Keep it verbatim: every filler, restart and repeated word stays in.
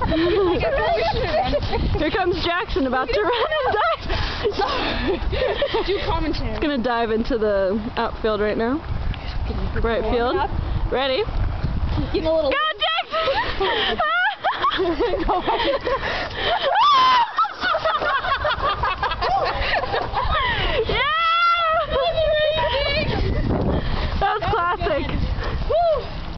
Here comes Jackson about to run and dive. Do commentary. He's gonna dive into the outfield right now. Right field. Ready? Getting a little. Go, Jackson!